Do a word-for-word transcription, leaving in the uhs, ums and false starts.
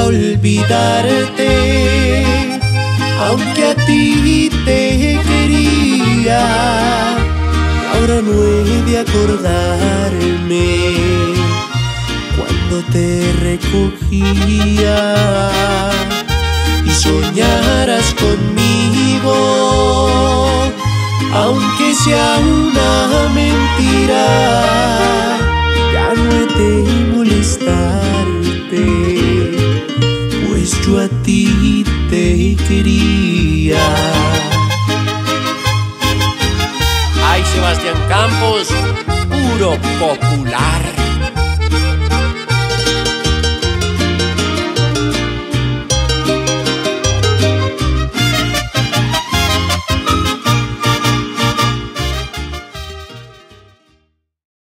olvidarte, aunque a ti te quería. Ahora no he de acordarme cuando te recogía y soñaras conmigo, aunque sea una mentira. Ya no he de molestarte, pues yo a ti te quería. Ay, Sebastián Campos, puro popular.